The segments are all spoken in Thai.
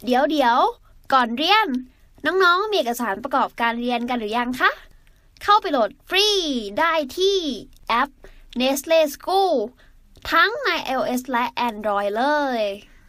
เดี๋ยวก่อนเรียนน้องๆมีเอกสารประกอบการเรียนกันหรือยังคะเข้าไปโหลดฟรีได้ที่แอป Nestle School ทั้งใน iOS และ Android เลย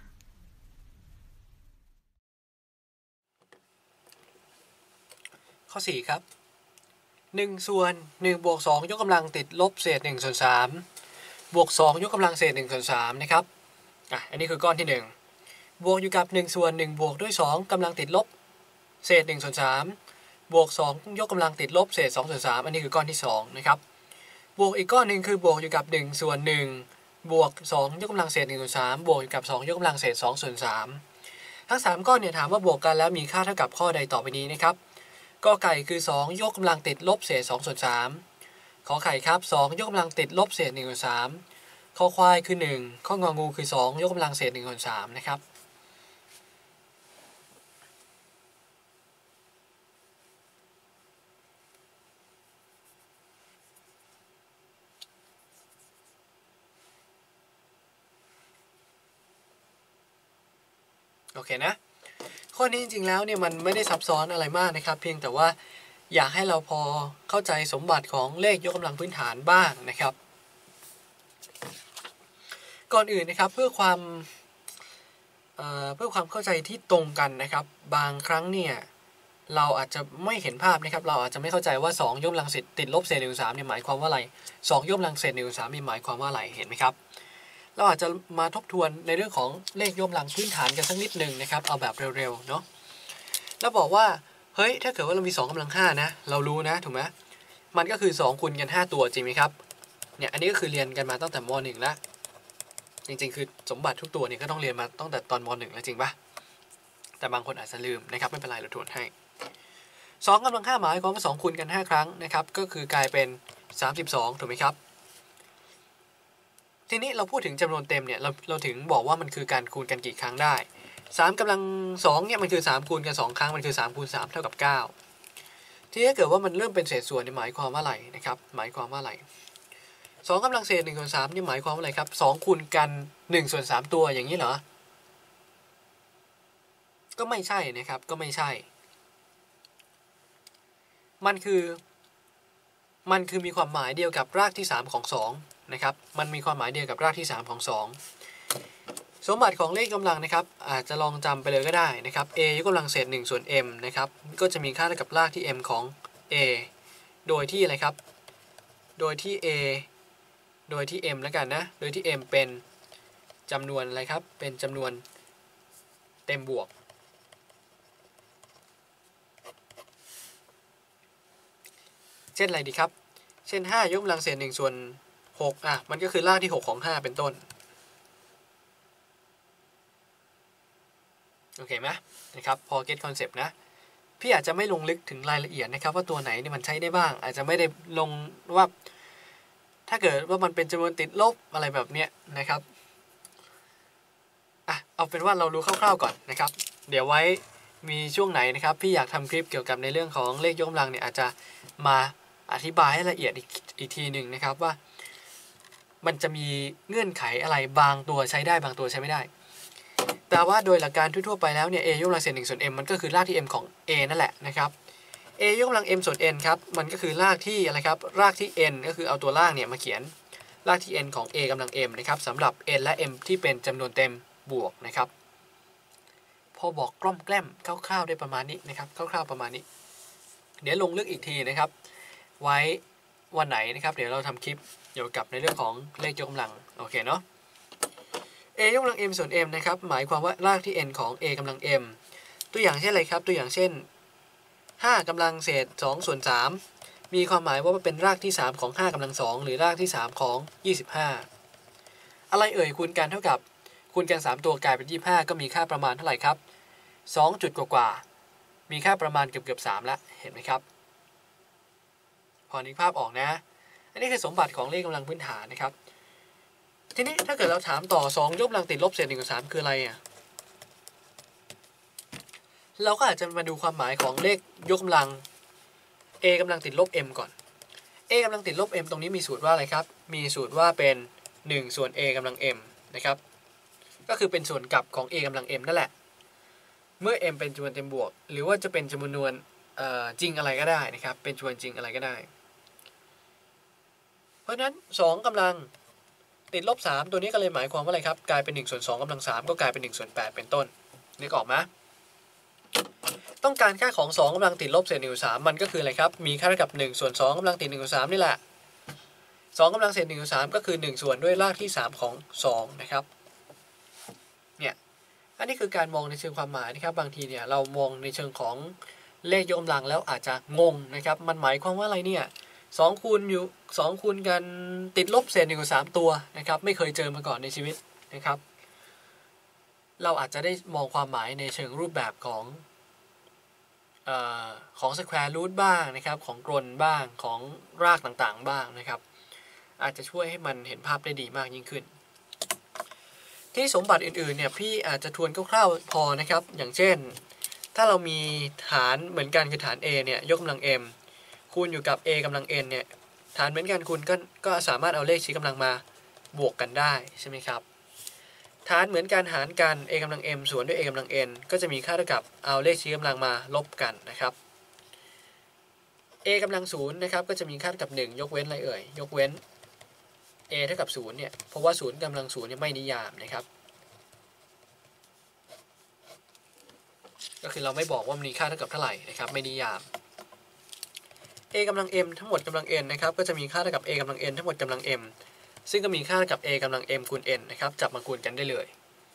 ข้อ4ครับ1ส่วน1บวก2ยกกำลังติดลบเศษ1ส่วน3บวก2ยกกำลังเศษ1ส่วน3นะครับอันนี้คือก้อนที่1บวกอยู่กับ1ส่วน1บวกด้วย2กำลังติดลบเศษ1ส่วน3บวก2ยกกำลังติดลบเศษ2ส่วน3อันนี้คือก้อนที่2นะครับบวกอีกก้อนหนึ่งคือบวกอยู่กับ1ส่วน1บวก2ยกกำลังเศษ1ส่วน3บวกอยู่กับ2ยกกำลังเศษ2ส่วน3ทั้ง3ก้อนเนี่ยถามว่าบวกกันแล้วมีค่าเท่ากับข้อใดต่อไปนี้นะครับกอไก่คือ2ยกกำลังติดลบเศษ2ส่วน3ขอไข่ครับ2ยกกำลังติดลบเศษ1ส่วน3ข้อควายคือ1ข้ององูคือ2ยกกำลังเศษ1ส่วน3นะครับโอเคนะข้อนี้จริงๆแล้วเนี่ยมันไม่ได้ซับซ้อนอะไรมากนะครับเพียงแต่ว่าอยากให้เราพอเข้าใจสมบัติของเลขยกกำลังพื้นฐานบ้างนะครับก่อนอื่นนะครับเพื่อความเข้าใจที่ตรงกันนะครับบางครั้งเนี่ยเราอาจจะไม่เห็นภาพนะครับเราอาจจะไม่เข้าใจว่า2ยกกำลังติดลบเศษ1ส่วน3เนี่ยหมายความว่าอะไร2ยกกำลังเศษ1ส่วน3เนี่ยหมายความว่าอะไรเห็นไหมครับเราอาจจะมาทบทวนในเรื่องของเลขยกกำลังพื้นฐานกันสักนิดนึงนะครับเอาแบบเร็วๆเนาะแล้วบอกว่าเฮ้ยถ้าเกิดว่าเรามี2กำลัง5นะเรารู้นะถูกไหมมันก็คือ2คูณกัน5ตัวจริงไหมครับเนี่ยอันนี้ก็คือเรียนกันมาตั้งแต่ม.1 แล้วจริงๆคือสมบัติทุกตัวเนี่ยก็ต้องเรียนมาตั้งแต่ตอนม.1 แล้วจริงปะแต่บางคนอาจจะลืมนะครับไม่เป็นไรเราทวนให้2กำลัง5หมายความว่า2คูณกัน5ครั้งนะครับก็คือกลายเป็น32ถูกไหมครับทีนี้เราพูดถึงจำนวนเต็มเนี่ยเราถึงบอกว่ามันคือการคูณกันกี่ครั้งได้3กำลัง2เนี่ยมันคือ3คูณกัน2ครั้งมันคือ3คูณ3เท่ากับ9ที่ถ้าเกิดว่ามันเริ่มเป็นเศษส่วนนี่หมายความว่าอะไรนะครับหมายความว่าอะไร2กำลังเศษ1ส่วน3นี่หมายความว่าอะไรครับ2คูณกัน1ส่วน3ตัวอย่างนี้เหรอก็ไม่ใช่นะครับก็ไม่ใช่มันคือมีความหมายเดียวกับรากที่3ของ2นะครับมันมีความหมายเดียวกับรากที่3ของ2สมบัติของเลขกำลังนะครับอาจจะลองจำไปเลยก็ได้นะครับ a ยกกำลังเศษ1ส่วน m นะครับก็จะมีค่าเท่ากับรากที่ m ของ a โดยที่อะไรครับโดยที่ a โดยที่ m แล้วกันนะโดยที่ m เป็นจำนวนอะไรครับเป็นจำนวนเต็มบวกเช่นอะไรดีครับเช่น5ยกกำลังเศษ1ส่วน6มันก็คือรากที่6ของ5เป็นต้นโอเคไหมนะครับพอเก็ตคอนเซปต์นะพี่อาจจะไม่ลงลึกถึงรายละเอียดนะครับว่าตัวไหนนี่มันใช้ได้บ้างอาจจะไม่ได้ลงว่าถ้าเกิดว่ามันเป็นจำนวนติดลบอะไรแบบเนี้ยนะครับเอาเป็นว่าเรารู้คร่าวๆก่อนนะครับเดี๋ยวไว้มีช่วงไหนนะครับพี่อยากทำคลิปเกี่ยวกับในเรื่องของเลขยกกำลังเนี่ยอาจจะมาอธิบายให้ละเอียดอีกทีหนึ่งนะครับว่ามันจะมีเงื่อนไขอะไรบางตัวใช้ได้บางตัวใช้ไม่ได้แต่ว่าโดยหลักการทั่วๆไปแล้วเนี่ย a ยกกำลังเศษ1ส่วน m มันก็คือรากที่ m ของ a นั่นแหละนะครับ a ยกกำลัง m ส่วน n ครับมันก็คือรากที่อะไรครับรากที่ n ก็คือเอาตัวรากเนี่ยมาเขียนรากที่ n ของ a กำลัง m นะครับสำหรับ n และ m ที่เป็นจำนวนเต็มบวกนะครับพอบอกกล้อมแกล้มคร่าวๆได้ประมาณนี้นะครับคร่าวๆประมาณนี้เดี๋ยวลงลึกอีกทีนะครับไว้วันไหนนะครับเดี๋ยวเราทำคลิปเกี่ยวกับในเรื่องของเลขยกกำลังโอเคเนาะ a ยกกำลัง m ส่วน m นะครับหมายความว่ารากที่ n ของ a กำลัง m ตัวอย่างเช่นอะไรครับตัวอย่างเช่น5กำลังเศษ2ส่วน3มีความหมายว่ามันเป็นรากที่3ของ5กำลัง2หรือรากที่3ของ25อะไรเอ่ยคูณกันเท่ากับคูณกัน3ตัวกลายเป็น25ก็มีค่าประมาณเท่าไหร่ครับ2จุดกว่ามีค่าประมาณเกือบ3แล้วเห็นไหมครับพอนึกภาพออกนะอันนี้คือสมบัติของเลขกำลังพื้นฐานนะครับทีนี้ถ้าเกิดเราถามต่อ2ยกกำลังติดลบเศษ1ส่วน3คืออะไรเราก็อาจจะมาดูความหมายของเลขยกกำลัง a กำลังติดลบ m ก่อน a กำลังติดลบ m ตรงนี้มีสูตรว่าอะไรครับมีสูตรว่าเป็น1ส่วน a กำลัง m นะครับก็คือเป็นส่วนกลับของ a กำลัง m นั่นแหละเมื่อ m เป็นจำนวนเต็มบวกหรือว่าจะเป็นจำนวนจริงอะไรก็ได้นะครับเป็นจำนวนจริงอะไรก็ได้เพราะฉะนั้น2กำลังติดลบ3ตัวนี้ก็เลยหมายความว่าอะไรครับกลายเป็น1ส่วน2กำลัง3ก็กลายเป็น1ส่วน8เป็นต้นนึกออกไหมต้องการค่าของ2กำลังติดลบเศษ1ส่วน3มันก็คืออะไรครับมีค่าเท่ากับ1ส่วน2กำลังติด1ส่วน3นี่แหละ2กำลังเศษ1ส่วน3ก็คือ1ส่วนด้วยรากที่3ของ2นะครับเนี่ยอันนี้คือการมองในเชิงความหมายนะครับบางทีเนี่ยเรามองในเชิงของเลขยกกำลังแล้วอาจจะงงนะครับมันหมายความว่าอะไรเนี่ย2คูณอยู่2คูณกันติดลบเศษ1ส่วน3ตัวนะครับไม่เคยเจอมาก่อนในชีวิตนะครับเราอาจจะได้มองความหมายในเชิงรูปแบบของsquare root บ้างนะครับของกลนบ้างของรากต่างๆบ้างนะครับอาจจะช่วยให้มันเห็นภาพได้ดีมากยิ่งขึ้นที่สมบัติอื่นๆเนี่ยพี่อาจจะทวนคร่าวๆพอนะครับอย่างเช่นถ้าเรามีฐานเหมือนกันคือฐาน a เนี่ยยกกำลัง m คูณอยู่กับ a กำลัง n เนี่ยฐานเหมือนกันคุณก็สามารถเอาเลขชี้กำลังมาบวกกันได้ใช่ไหมครับฐานเหมือนกันหารกัน a กำลัง m ส่วนด้วย a กำลัง n ก็จะมีค่าเท่ากับเอาเลขชี้กำลังมาลบกันนะครับ a กำลัง0นะครับก็จะมีค่าเท่ากับ1ยกเว้นอะไรเอ่ยยกเว้น a เท่ากับ0เนี่ยเพราะว่า0กำลัง0เนี่ยไม่นิยามนะครับก็คือเราไม่บอกว่ามันมีค่าเท่ากับเท่าไหร่นะครับไม่นิยาม a กำลัง m ทั้งหมดกำลัง n นะครับก็จะมีค่าเท่ากับ a กำลัง n ทั้งหมดกำลัง m ซึ่งก็มีค่าเท่ากับ a กำลัง m คูณ n นะครับจับมาคูณกันได้เลย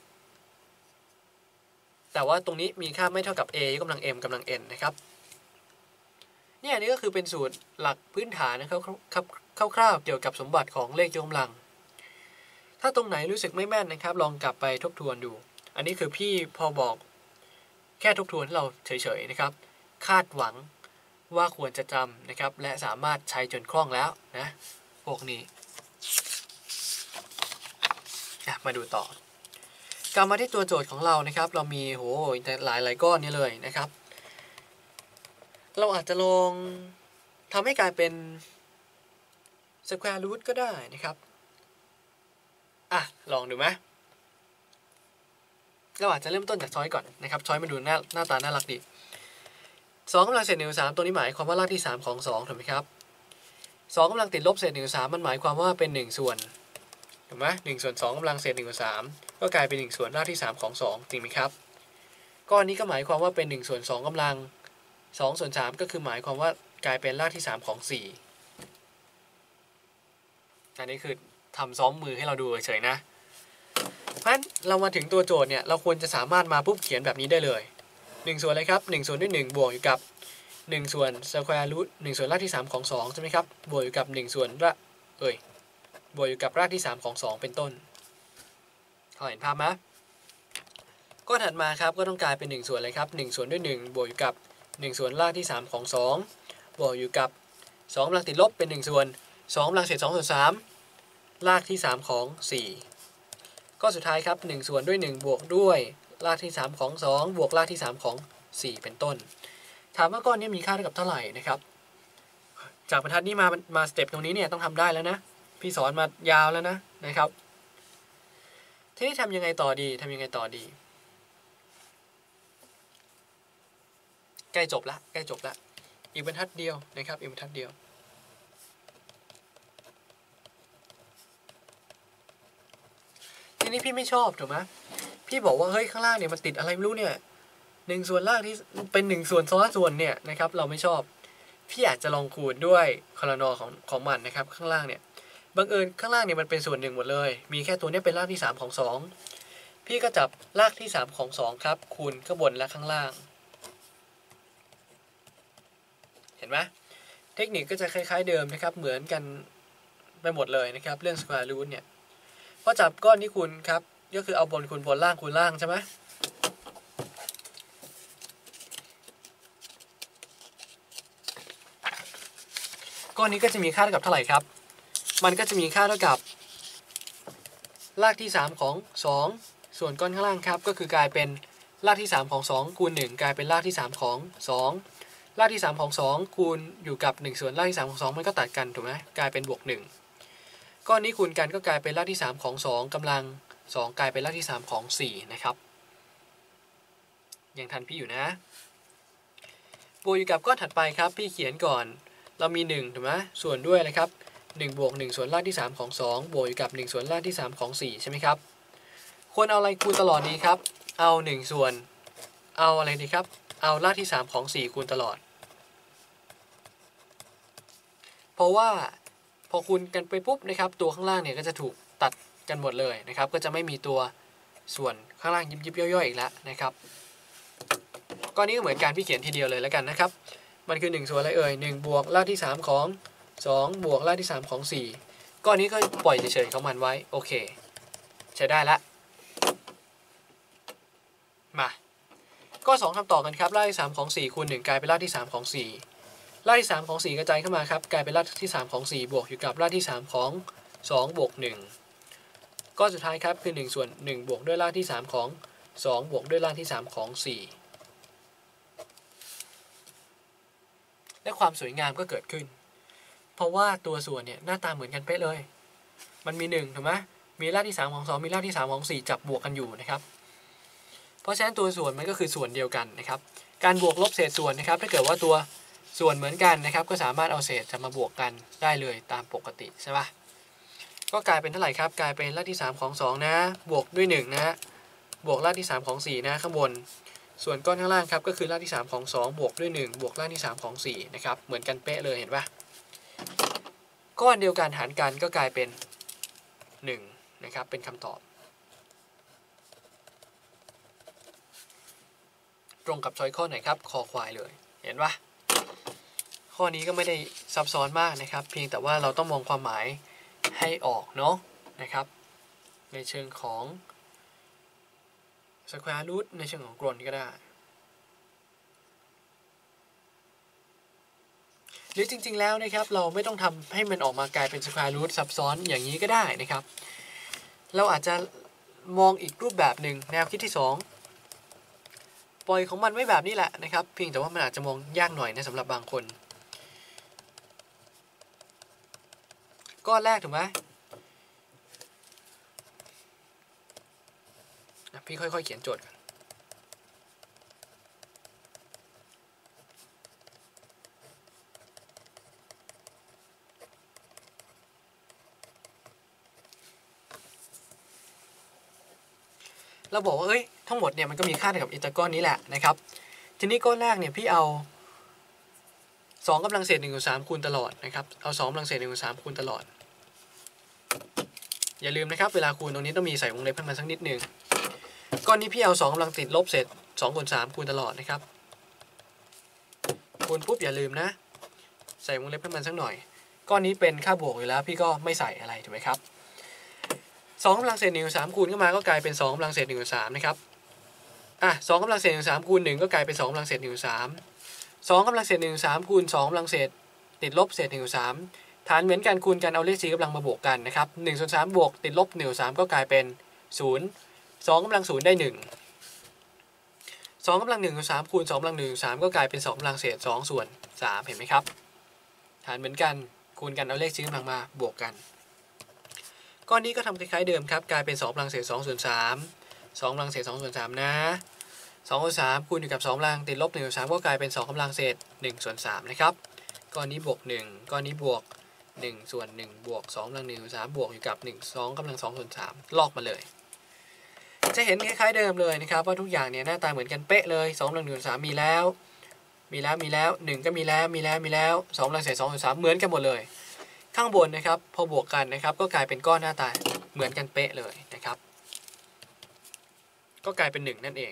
แต่ว่าตรงนี้มีค่าไม่เท่ากับ a ยกกำลัง m กำลัง n นะครับเนี่ยนี่ก็คือเป็นสูตรหลักพื้นฐานนะครับคร่าวๆเกี่ยวกับสมบัติของเลขยกกำลังถ้าตรงไหนรู้สึกไม่แม่นนะครับลองกลับไปทบทวนดูอันนี้คือพี่พอบอกแค่ทบทวนให้เราเฉยๆนะครับคาดหวังว่าควรจะจำนะครับและสามารถใช้จนคล่องแล้วนะพวกนี้มาดูต่อกลับมาที่ตัวโจทย์ของเรานะครับเรามีหลายก้อนนี้เลยนะครับเราอาจจะลองทำให้กลายเป็น square root ก็ได้นะครับลองดูไหมเราอาจจะเริ่มต้นจากช้อยก่อนนะครับช้อยมาดูหน้าตาน่ารักดี2กำลังเศษ1ส่วน3ตัวนี้หมายความว่ารากที่3ของ2ถูกไหมครับ2กำลังติดลบเศษ1ส่วน3มันหมายความว่าเป็น1ส่วนถูกไหม1ส่วน2กำลังเศษ1ส่วน3ก็กลายเป็น1ส่วนรากที่3ของ2จริงไหมครับก้อนนี้ก็หมายความว่าเป็น1ส่วน2กำลัง2ส่วน3ก็คือหมายความว่ากลายเป็นรากที่3ของ4อันนี้คือทำซ้อมมือให้เราดูเฉยๆนะเพราะฉะนั้นเรามาถึงตัวโจทย์เนี่ยเราควรจะสามารถมาปุ๊บเขียนแบบนี้ได้เลย1ส่วนอะไรครับ1ส่วนด้วย1บวกอยู่กับ1ส่วน square root 1ส่วนรากที่3ของ2ใช่ไหมครับบวกอยู่กับ1ส่วนบวกอยู่กับรากที่3ของ2เป็นต้นพอเห็นภาพไหมก็ถัดมาครับก็ต้องกลายเป็น1ส่วนอะไรครับ1ส่วนด้วย1บวกอยู่กับ1ส่วนรากที่3ของ2บวกอยู่กับ2กำลังติดลบเป็น1ส่วน2กำลังเศษ2ส่วน3รากที่3ของ4ก็สุดท้ายครับ1ส่วนด้วย1บวกด้วยรากที่3ของ2บวกรากที่3ของ4เป็นต้นถามว่าก้อนนี้มีค่าเท่ากับเท่าไหร่นะครับจากบรรทัดนี้มาสเต็ปตรงนี้เนี่ยต้องทำได้แล้วนะพี่สอนมายาวแล้วนะครับทีนี้ทำยังไงต่อดีใกล้จบละอีกบรรทัดเดียวนะครับอีกบรรทัดเดียวทีนี้พี่ไม่ชอบถูกไหมพี่บอกว่าเฮ้ยข้างล่างเนี่ยมันติดอะไรไม่รู้เนี่ย1ส่วนล่างที่เป็น1ส่วนซ้อนส่วนเนี่ยนะครับเราไม่ชอบพี่อาจจะลองคูณด้วยคอลนอของมันนะครับข้างล่างเนี่ยบังเอิญข้างล่างเนี่ยมันเป็นส่วน1หมดเลยมีแค่ตัวนี้เป็นรากที่3ของ2พี่ก็จับรากที่3ของ2ครับคูณข้างบนและข้างล่างเห็นไหมเทคนิคก็จะคล้ายๆเดิมนะครับเหมือนกันไปหมดเลยนะครับเรื่อง square root เนี่ยพอจับก้อนนี้คูณครับก็คือเอาบนคูณบนล่างคูณล่างใช่ไหมก้อนนี้ก็จะมีค่าเท่ากับเท่าไหร่ครับมันก็จะมีค่าเท่ากับรากที่3ของ2ส่วนก้อนข้างล่างครับก็คือกลายเป็นรากที่3ของ2คูณ1กลายเป็นรากที่3ของ2รากที่3ของ2คูณอยู่กับ1ส่วนรากที่3ของ2มันก็ตัดกันถูกไหมกลายเป็นบวก1ก้อนนี้คูณกันก็กลายเป็นรากที่3ของ2กำลัง2กลายเป็นรากที่3ของ4นะครับยังทันพี่อยู่นะบวกอยู่กับก้อนถัดไปครับพี่เขียนก่อนเรามี1ถูกไหมส่วนด้วยนะครับ1บวก1ส่วนรากที่3ของ2บวกอยู่กับ1ส่วนรากที่3ของ4ใช่ไหมครับควรเอาอะไรคูณตลอดดีครับเอา1ส่วนเอาอะไรดีครับเอารากที่3ของ4คูณตลอดเพราะว่าพอคูณกันไปปุ๊บนะครับตัวข้างล่างเนี่ยก็จะถูกตัดกันหมดเลยนะครับก็จะไม่มีตัวส่วนข้างล่างยิบย่อยๆอีกแล้วนะครับก้อนนี้ก็เหมือนการพี่เขียนทีเดียวเลยแล้วกันนะครับมันคือ1ส่วนอะไรเอ่ย1บวกรากที่3ของ2บวกรากที่3ของ4ก้อนนี้ก็ปล่อยเฉยๆของมันไว้โอเคใช้ได้ละมาก็2ทำต่อกันครับรากที่3ของ4คูณ1กลายเป็นรากที่3ของ4รากที่3ของ4กระจายเข้ามาครับกลายเป็นรากที่3ของ4บวกอยู่กับรากที่3ของ2บวก1ก้อนสุดท้ายครับคือ1ส่วน1บวกด้วยรากที่3ของ2บวกด้วยรากที่3ของ4และความสวยงามก็เกิดขึ้นเพราะว่าตัวส่วนเนี่ยหน้าตาเหมือนกันเป๊ะเลยมันมี1ถูกไหมมีรากที่3ของ2มีรากที่3ของ4จับบวกกันอยู่นะครับเพราะฉะนั้นตัวส่วนมันก็คือส่วนเดียวกันนะครับการบวกลบเศษส่วนนะครับถ้าเกิดว่าตัวส่วนเหมือนกันนะครับก็สามารถเอาเศษจะมาบวกกันได้เลยตามปกติใช่ปะก็กลายเป็นเท่าไหร่ครับกลายเป็นรากที่3ของ2นะบวกด้วย1นะบวกรากที่3ของ4นะข้างบนส่วนก้อนข้างล่างครับก็คือรากที่3ของ2บวกด้วย1บวกรากที่3ของ4นะครับเหมือนกันเป๊ะเลยเห็นปะก้อนเดียวกันหารกันก็กลายเป็น1นะครับเป็นคำตอบตรงกับช้อยข้อไหนครับคอควายเลยเห็นปะข้อนี้ก็ไม่ได้ซับซ้อนมากนะครับเพียงแต่ว่าเราต้องมองความหมายให้ออกเนาะนะครับในเชิงของ square root ในเชิงของกลก็ได้หรือจริงๆแล้วนะครับเราไม่ต้องทำให้มันออกมากลายเป็น square root ซับซ้อนอย่างนี้ก็ได้นะครับเราอาจจะมองอีกรูปแบบหนึ่งแนวคิดที่2ปล่อยของมันไว้แบบนี้แหละนะครับเพียงแต่ว่ามันอาจจะมองยากหน่อยนะสำหรับบางคนก้อนแรกถูกไหมพี่ค่อยๆเขียนโจทย์กันเราบอกว่าทั้งหมดเนี่ยมันก็มีค่าเท่ากับอิตาก้อนนี้แหละนะครับทีนี้ก้อนแรกเนี่ยพี่เอา2กำลังเศษ1/3คูณตลอดนะครับเอา2กำลังเศษ1/3คูณตลอดอย่าลืมนะครับเวลาคูณตรงนี้ต้องมีใส่วงเล็บให้มันสักนิดนึงก้อนนี้พี่เอา2กำลังติดลบเศษ2/3คูณตลอดนะครับคูณปุ๊บอย่าลืมนะใส่วงเล็บให้มันสักหน่อยก้อนนี้เป็นค่าบวกอยู่แล้วพี่ก็ไม่ใส่อะไรถูกไหมครับ2กำลังเศษ1/3คูณเข้ามาก็กลายเป็น2กำลังเศษ1/3นะครับ2กำลังเศษ1/3คูณ1ก็กลายเป็น2กำลังเศษ1/3 2กำลังเศษ1/3คูณ2กำลังเศษติดลบเศษ1/3ฐานเหมือนกันคูณกันเอาเลข4กำลังมาบวกกันนะครับ1/3บวกติดลบ1/3ก็กลายเป็น0 2กำลัง0ได้1 2กำลัง1/3คูณ2กำลัง1/3ก็กลายเป็น2กำลังเศษ2/3เห็นไหมครับฐานเหมือนกันคูณกันเอาเลข4กำลังมาบวกกันก้อนนี้ก็ทำคล้ายๆเดิมครับกลายเป็น2กำลังเศษ2/3 2กำลังเศษ2/3นะ2/3คูณอยู่กับ2กำลังติดลบ1/3ก็กลายเป็น2กำลังเศษ1/3นะครับก้อนนี้บวก1ก้อนนี้บวก1ส่วน1บวก2กำลัง1/3บวกอยู่กับ1 2กำลัง2/3ลอกมาเลยจะเห็นคล้ายๆเดิมเลยนะครับว่าทุกอย่างเนี่ยหน้าตาเหมือนกันเป๊ะเลย2กำลัง1/3มีแล้ว1ก็มีแล้ว2กำลังเศษ2/3เหมือนกันหมดเลยข้างบนนะครับพอบวกกันนะครับก็กลายเป็นก้อนหน้าตาเหมือนกันเป๊ะเลยนะครับก็กลายเป็น1นั่นเอง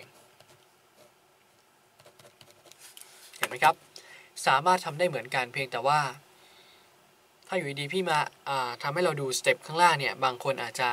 เห็นไหมครับสามารถทำได้เหมือนกันเพียงแต่ว่าถ้าอยู่ดีพี่มาทำให้เราดูสเต็ปข้างล่างเนี่ยบางคนอาจจะ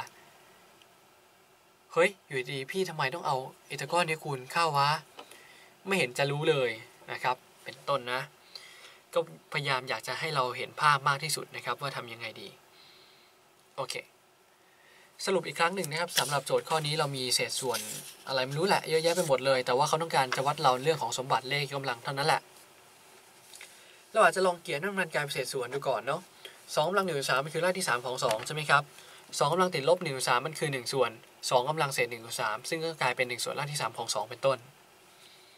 อยู่ดีพี่ทำไมต้องเอาอิตาก้อนนี้คูณเข้าวะไม่เห็นจะรู้เลยนะครับเป็นต้นนะก็พยายามอยากจะให้เราเห็นภาพมากที่สุดนะครับว่าทำยังไงดีโอเคสรุปอีกครั้งหนึ่งนะครับสำหรับโจทย์ข้อนี้เรามีเศษส่วนอะไรไม่รู้แหละเยอะแยะไปหมดเลยแต่ว่าเขาต้องการจะวัดเราเรื่องของสมบัติเลขยกกำลังเท่านั้นแหละเราอาจจะลองเขียนให้มันกลายเป็นเศษส่วนดูก่อนเนาะ2กำลัง1/3มันคือรากที่3ของ2ใช่ไหมครับ2กำลังติดลบ1/3มันคือ1ส่วน2กำลังเศษ1/3ซึ่งก็กลายเป็น1ส่วนรากที่3ของ2เป็นต้น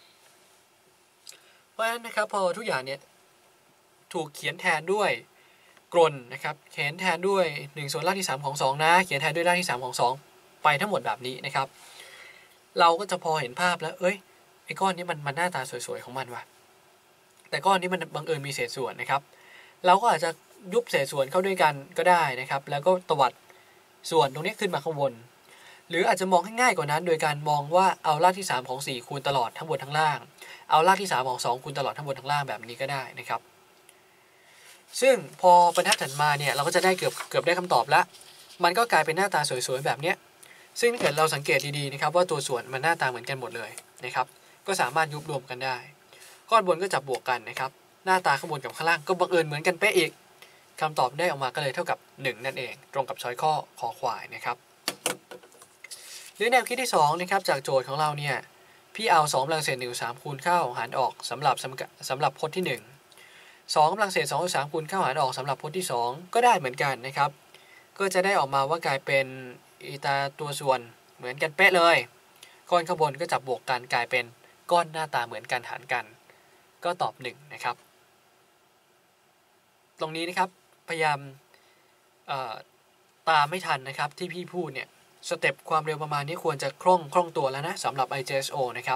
ราะฉะนั้นนะครับพอทุกอย่างเนี่ยถูกเขียนแทนด้วยกลนนะครับเขียนแทนด้วย1ส่วนรากที่3ของ2นะเขียนแทนด้วยรากที่3ของ2ไปทั้งหมดแบบนี้นะครับเราก็จะพอเห็นภาพแล้วไอ้ก้อนนี้มันหน้าตาสวยๆของมันว่ะแต่ก้อนนี้มันบังเอิญมีเศษส่วนนะครับเราก็อาจจะยุบเศษส่วนเข้าด้วยกันก็ได้นะครับแล้วก็ตวัดส่วนตรงนี้ขึ้นมาข้างบนหรืออาจจะมองให้ง่ายกว่านั้นโดยการมองว่าเอารากที่3ของ4คูณตลอดทั้งบนทั้งล่างเอารากที่3ของ2คูณตลอดทั้งบนทั้งล่างแบบนี้ก็ได้นะครับซึ่งพอบรรทัดถัดมาเนี่ยเราก็จะได้เกือบได้คำตอบละมันก็กลายเป็นหน้าตาสวยๆแบบเนี้ยซึ่งถ้าเกิดเราสังเกตดีๆนะครับว่าตัวส่วนมันหน้าตาเหมือนกันหมดเลยนะครับก็สามารถยุบรวมกันได้ก้อนบนก็จับบวกกันนะครับหน้าตาข้างบนกับข้างล่างก็บังเอิญเหมือนกันเป๊ะอีกคำตอบได้ออกมาก็เลยเท่ากับ1นั่นเองตรงกับช้อยข้อคอควายนะครับหรือแนวคิดที่2นะครับจากโจทย์ของเราเนี่ยพี่เอา2กำลังเศษ1/3คูณเข้าหารออกสำหรับพจน์ที่1 2กำลังเศษ2/3คูณเข้าหารออกสำหรับพจน์ที่2ก็ได้เหมือนกันนะครับก็จะได้ออกมาว่ากลายเป็นอีตาตัวส่วนเหมือนกันเป๊ะเลยก้อนข้างบนก็จับบวกกันกลายเป็นก้อนหน้าตาเหมือนกันหารกันก็ตอบ1นะครับตรงนี้นะครับพยายามตามไม่ทันนะครับที่พี่พูดเนี่ยสเต็ปความเร็วประมาณนี้ควรจะคล่องตัวแล้วนะสำหรับ IJSO นะครับ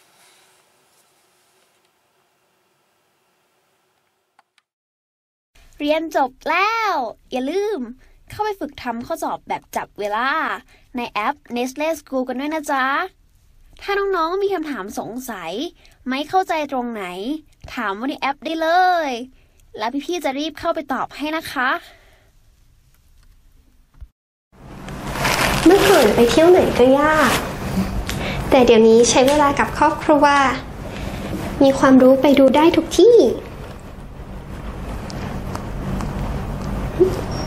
เรียนจบแล้วอย่าลืมเข้าไปฝึกทำข้อสอบแบบจับเวลาในแอป Nestle School กันด้วยนะจ๊ะถ้าน้องๆมีคำถามสงสัยไม่เข้าใจตรงไหนถามว่าในแอปได้เลยแล้วพี่ๆจะรีบเข้าไปตอบให้นะคะเมื่อก่อนไปเที่ยวไหนก็ยากแต่เดี๋ยวนี้ใช้เวลากับครอบครัวมีความรู้ไปดูได้ทุกที่